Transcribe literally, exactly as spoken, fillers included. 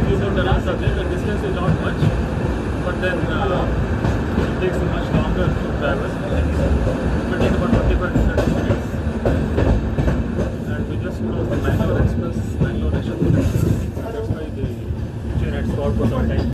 few more tunnels are there. The distance is not much, but then uh, it takes much longer to travel. It will take about twenty-five to thirty minutes. And we just crossed the Bangalore Express, Bangalore National Express. That's why the train had stalled for some time.